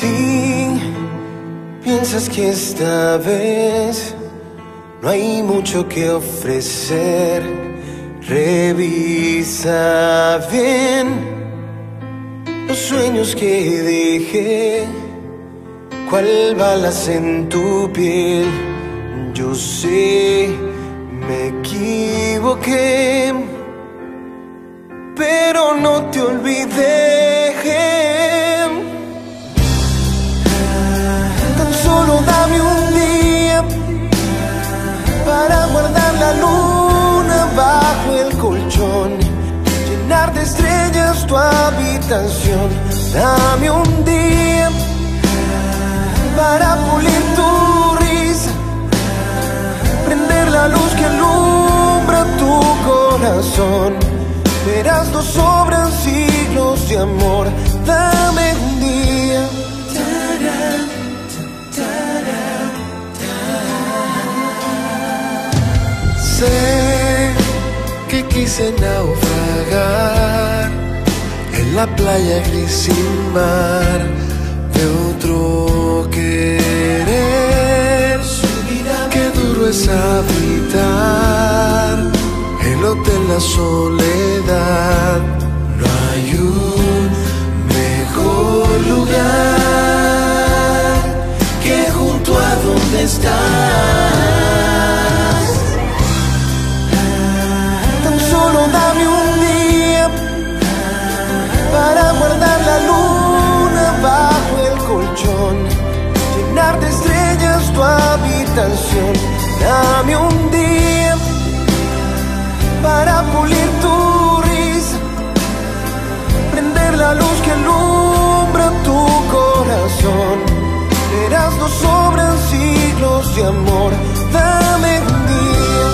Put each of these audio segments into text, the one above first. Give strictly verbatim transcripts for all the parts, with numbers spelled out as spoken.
Si piensas que esta vez no hay mucho que ofrecer, revisa bien los sueños que dejé, cuál balas en tu piel. Yo sé, me equivoqué, pero no te olvidé. Tan solo dame un día para guardar la luna bajo el colchón, llenar de estrellas tu habitación. Dame un día para pulir tu risa, prender la luz que alumbra tu corazón. Verás, no sobran siglos de amor. Dame un día. Sé que quise naufragar en la playa gris sin mar de otro querer. Qué duro es habitar el hotel La Soledad. No hay un mejor lugar que junto a donde estás. Tan solo dame un día para guardar la luna bajo el colchón, llenar de estrellas tu habitación. Dame un día para pulir tu risa, prender la luz que alumbra tu corazón. Verás, no sobran siglos de amor. Dame un día.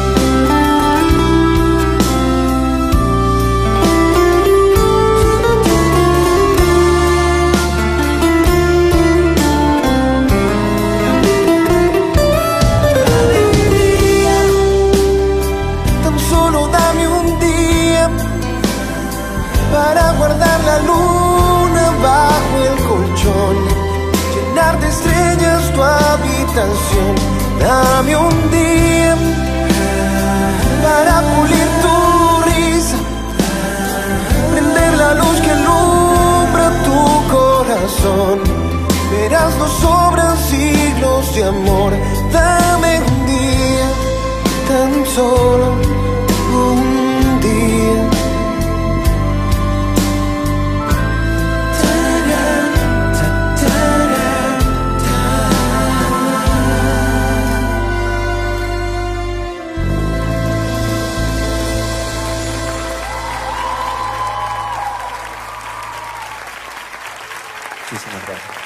Para guardar la luna bajo el colchón, llenar de estrellas tu habitación. Dame un día para pulir tu risa, prender la luz que alumbra tu corazón. Verás, no sobran siglos de amor. Dame un día, tan solo un día. Muchísimas gracias.